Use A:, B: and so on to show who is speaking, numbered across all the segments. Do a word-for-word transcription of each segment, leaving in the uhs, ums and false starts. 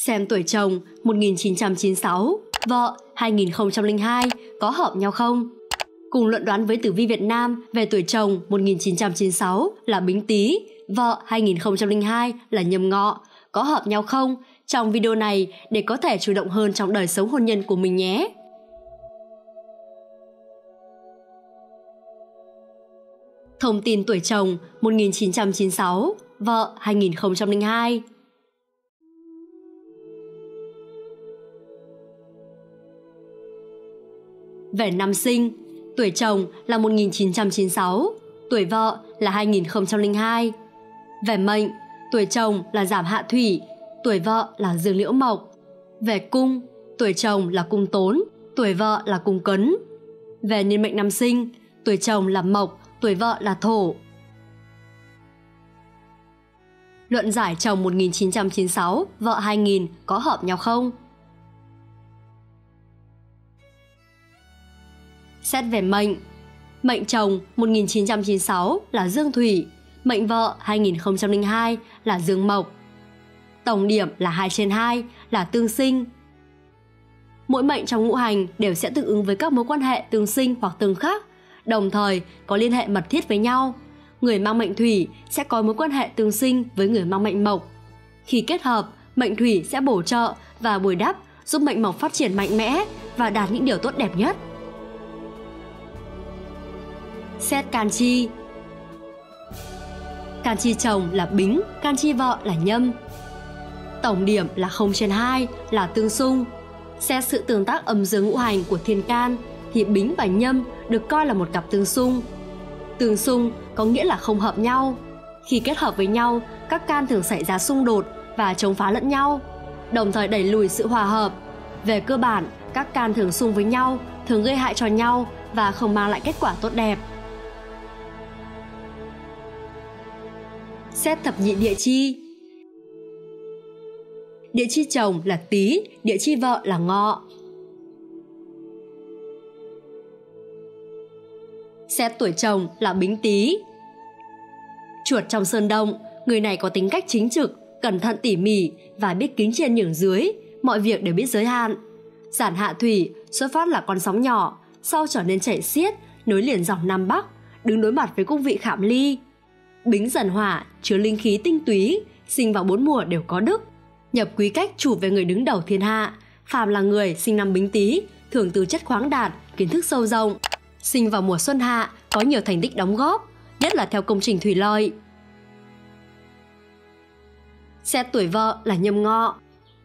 A: Xem tuổi chồng một nghìn chín trăm chín mươi sáu, vợ hai nghìn không trăm lẻ hai có hợp nhau không? Cùng luận đoán với tử vi Việt Nam về tuổi chồng một nghìn chín trăm chín mươi sáu là Bính Tý, vợ hai nghìn không trăm lẻ hai là Nhâm Ngọ, có hợp nhau không? Trong video này để có thể chủ động hơn trong đời sống hôn nhân của mình nhé. Thông tin tuổi chồng một nghìn chín trăm chín mươi sáu, vợ hai nghìn không trăm lẻ hai. Về năm sinh, tuổi chồng là một nghìn chín trăm chín mươi sáu, tuổi vợ là hai nghìn không trăm lẻ hai. Về mệnh, tuổi chồng là Giảm Hạ Thủy, tuổi vợ là Dương Liễu Mộc. Về cung, tuổi chồng là Cung Tốn, tuổi vợ là Cung Cấn. Về niên mệnh năm sinh, tuổi chồng là Mộc, tuổi vợ là Thổ. Luận giải chồng một nghìn chín trăm chín mươi sáu, vợ hai nghìn có hợp nhau không? Xét về mệnh, mệnh chồng một nghìn chín trăm chín mươi sáu là Dương Thủy, mệnh vợ hai nghìn không trăm lẻ hai là Dương Mộc. Tổng điểm là hai trên hai là tương sinh. Mỗi mệnh trong ngũ hành đều sẽ tương ứng với các mối quan hệ tương sinh hoặc tương khắc, đồng thời có liên hệ mật thiết với nhau. Người mang mệnh Thủy sẽ có mối quan hệ tương sinh với người mang mệnh Mộc. Khi kết hợp, mệnh Thủy sẽ bổ trợ và bồi đắp, giúp mệnh Mộc phát triển mạnh mẽ và đạt những điều tốt đẹp nhất. Xét can chi. Can chi chồng là Bính, can chi vợ là Nhâm. Tổng điểm là không trên hai là tương xung. Xét sự tương tác âm dương ngũ hành của thiên can thì Bính và Nhâm được coi là một cặp tương xung. Tương xung có nghĩa là không hợp nhau. Khi kết hợp với nhau, các can thường xảy ra xung đột và chống phá lẫn nhau, đồng thời đẩy lùi sự hòa hợp. Về cơ bản, các can thường xung với nhau, thường gây hại cho nhau và không mang lại kết quả tốt đẹp. Xét thập nhị địa chi. Địa chi chồng là Tý, địa chi vợ là Ngọ. Xét tuổi chồng là Bính Tý. Chuột trong sơn động, người này có tính cách chính trực, cẩn thận tỉ mỉ và biết kính trên nhường dưới, mọi việc đều biết giới hạn. Giản Hạ Thủy xuất phát là con sóng nhỏ, sau trở nên chảy xiết, nối liền dòng Nam Bắc, đứng đối mặt với cung vị Khảm Ly. Bính Dần Hỏa chứa linh khí tinh túy, sinh vào bốn mùa đều có đức. Nhập quý cách chủ về người đứng đầu thiên hạ. Phàm là người sinh năm Bính Tý thường tư chất khoáng đạt, kiến thức sâu rộng. Sinh vào mùa xuân hạ có nhiều thành tích đóng góp, nhất là theo công trình thủy lợi. Xét tuổi vợ là Nhâm Ngọ.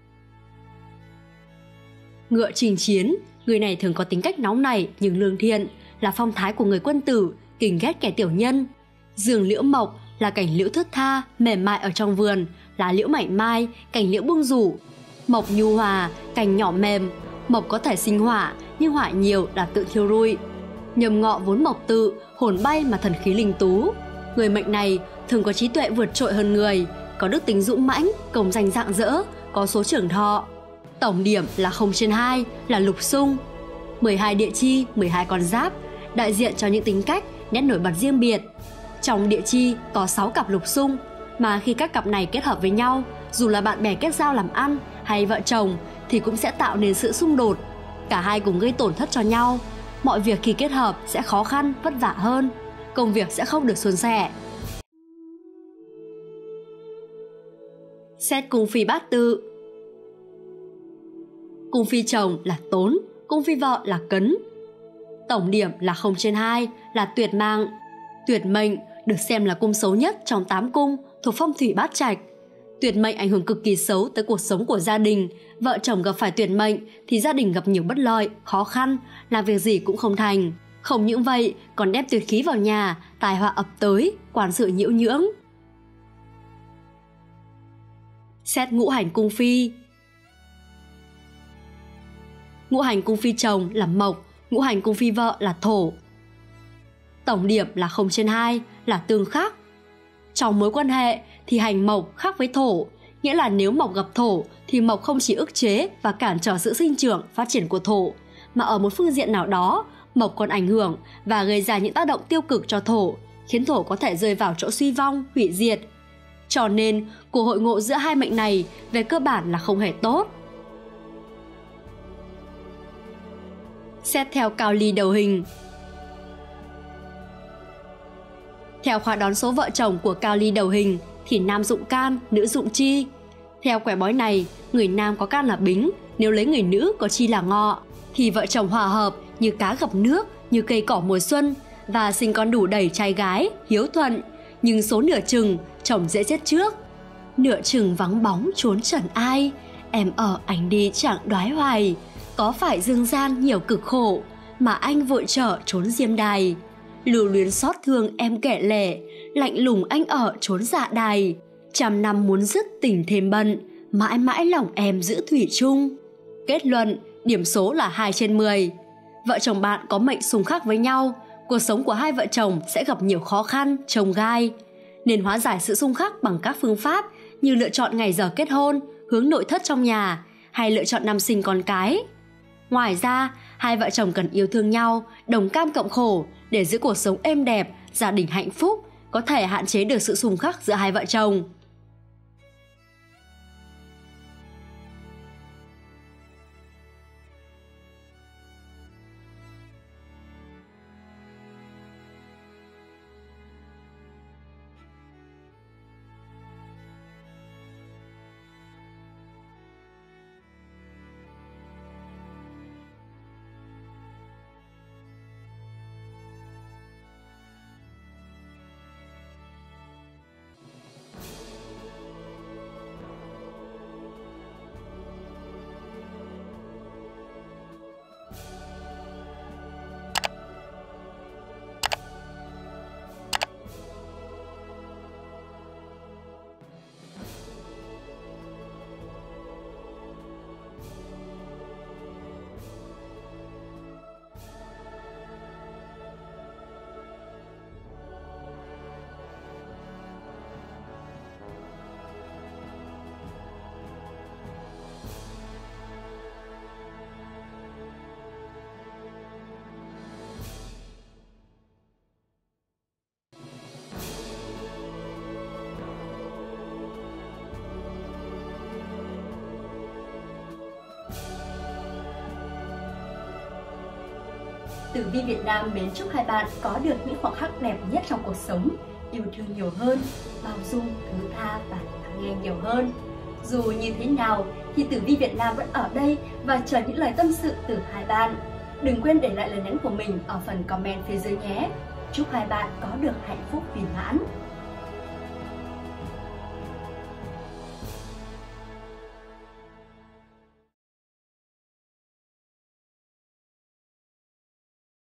A: Ngựa trình chiến, người này thường có tính cách nóng nảy nhưng lương thiện, là phong thái của người quân tử, kình ghét kẻ tiểu nhân. Dương Liễu Mộc là cảnh liễu thướt tha, mềm mại ở trong vườn, lá liễu mảnh mai, cảnh liễu bung rủ. Mộc nhu hòa, cành nhỏ mềm. Mộc có thể sinh hỏa, nhưng hỏa nhiều là tự thiêu rụi. Nhâm Ngọ vốn mộc tự, hồn bay mà thần khí linh tú. Người mệnh này thường có trí tuệ vượt trội hơn người, có đức tính dũng mãnh, công danh rạng rỡ, có số trưởng thọ. Tổng điểm là không trên hai là lục xung. mười hai địa chi, mười hai con giáp, đại diện cho những tính cách, nét nổi bật riêng biệt. Trong địa chi có sáu cặp lục xung, mà khi các cặp này kết hợp với nhau, dù là bạn bè kết giao làm ăn hay vợ chồng thì cũng sẽ tạo nên sự xung đột. Cả hai cùng gây tổn thất cho nhau. Mọi việc khi kết hợp sẽ khó khăn, vất vả hơn. Công việc sẽ không được suôn sẻ. Xét cung phi bát tự. Cung phi chồng là Tốn, cung phi vợ là Cấn. Tổng điểm là không trên hai là tuyệt mạng. Tuyệt mệnh được xem là cung xấu nhất trong tám cung thuộc phong thủy bát trạch. Tuyệt mệnh ảnh hưởng cực kỳ xấu tới cuộc sống của gia đình. Vợ chồng gặp phải tuyệt mệnh thì gia đình gặp nhiều bất lợi, khó khăn, làm việc gì cũng không thành. Không những vậy, còn đem tuyệt khí vào nhà, tai họa ập tới, quan sự nhiễu nhưỡng. Xét ngũ hành cung phi. Ngũ hành cung phi chồng là Mộc, ngũ hành cung phi vợ là Thổ. Tổng điểm là không trên hai là tương khắc. Trong mối quan hệ thì hành Mộc khác với Thổ, nghĩa là nếu Mộc gặp Thổ thì Mộc không chỉ ức chế và cản trở sự sinh trưởng, phát triển của Thổ, mà ở một phương diện nào đó, Mộc còn ảnh hưởng và gây ra những tác động tiêu cực cho Thổ, khiến Thổ có thể rơi vào chỗ suy vong, hủy diệt. Cho nên, cuộc hội ngộ giữa hai mệnh này về cơ bản là không hề tốt. Xét theo cao ly đầu hình. Theo khóa đoán số vợ chồng của cao ly đầu hình thì nam dụng can, nữ dụng chi. Theo quẻ bói này, người nam có can là Bính, nếu lấy người nữ có chi là Ngọ, thì vợ chồng hòa hợp như cá gặp nước, như cây cỏ mùa xuân và sinh con đủ đầy trai gái, hiếu thuận. Nhưng số nửa chừng, chồng dễ chết trước. Nửa chừng vắng bóng trốn trần ai, em ở anh đi chẳng đoái hoài. Có phải dương gian nhiều cực khổ, mà anh vội trở trốn diêm đài. Lưu luyến xót thương em kẻ lẻ, lạnh lùng anh ở trốn dạ đài. Trăm năm muốn dứt tình thêm bận, mãi mãi lòng em giữ thủy chung. Kết luận, điểm số là hai trên mười. Vợ chồng bạn có mệnh xung khắc với nhau, cuộc sống của hai vợ chồng sẽ gặp nhiều khó khăn, chông gai. Nên hóa giải sự xung khắc bằng các phương pháp như lựa chọn ngày giờ kết hôn, hướng nội thất trong nhà, hay lựa chọn năm sinh con cái. Ngoài ra, hai vợ chồng cần yêu thương nhau, đồng cam cộng khổ để giữ cuộc sống êm đẹp, gia đình hạnh phúc, có thể hạn chế được sự xung khắc giữa hai vợ chồng. Tử vi Việt Nam mến chúc hai bạn có được những khoảnh khắc đẹp nhất trong cuộc sống, yêu thương nhiều hơn, bao dung, thứ tha và lắng nghe nhiều hơn. Dù như thế nào thì Tử vi Việt Nam vẫn ở đây và chờ những lời tâm sự từ hai bạn. Đừng quên để lại lời nhắn của mình ở phần comment phía dưới nhé. Chúc hai bạn có được hạnh phúc viên mãn.